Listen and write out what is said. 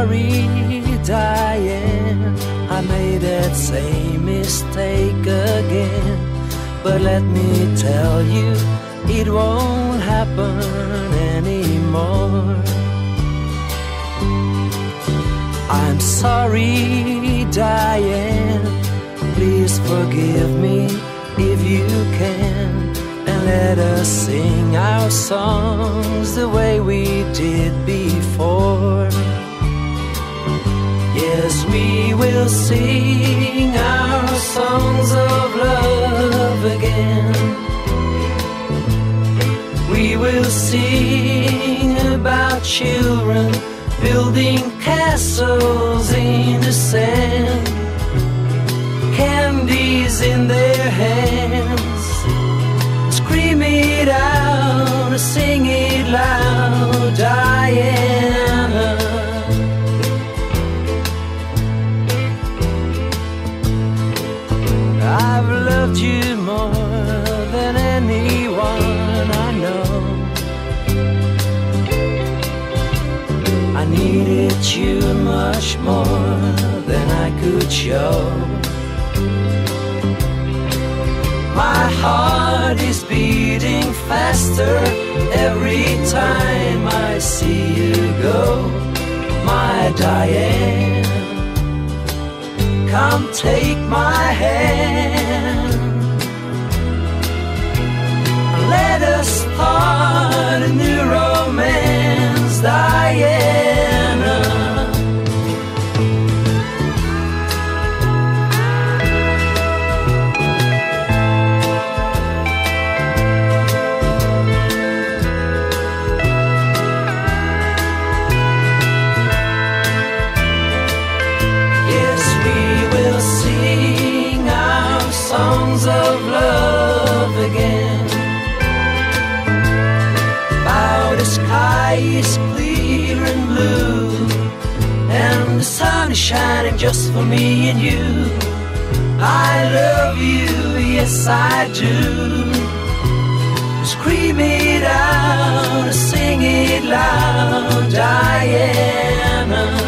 sorry, Diane, I made that same mistake again. But let me tell you, it won't happen anymore. I'm sorry, Diane, please forgive me if you can, and let us sing our songs the way we did before. Yes, we will sing our songs of love again. We will sing about children building castles in the sand, candies in their hands. Scream it out, sing it loud, Diana. I've loved you more than anyone I know. I needed you much more than I could show. My heart is beating faster every time I see you go, my Diane. Come take my hand, let us start a new romance, Diana. Songs of love again. How the sky is clear and blue, and the sun is shining just for me and you. I love you, yes I do. Scream it out, sing it loud, Diana.